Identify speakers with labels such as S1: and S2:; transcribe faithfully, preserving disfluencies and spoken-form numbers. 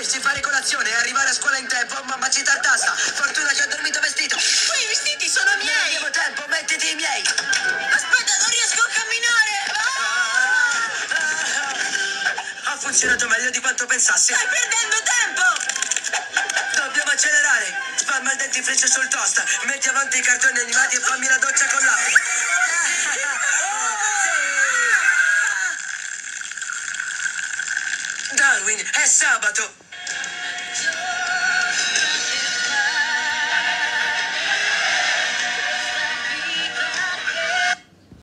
S1: dovessi fare colazione e arrivare a scuola in tempo, mamma ci tartassa. Fortuna che ho dormito vestito.
S2: Quei vestiti sono
S1: Non
S2: miei!
S1: abbiamo tempo, mettiti i miei.
S2: Aspetta, non riesco a camminare!
S1: Ha funzionato meglio di quanto pensassi.
S2: Stai perdendo tempo!
S1: Dobbiamo accelerare. Spalma il dentifricio sul toast. Metti avanti i cartoni animati e fammi la doccia con l'api. Darwin, è sabato.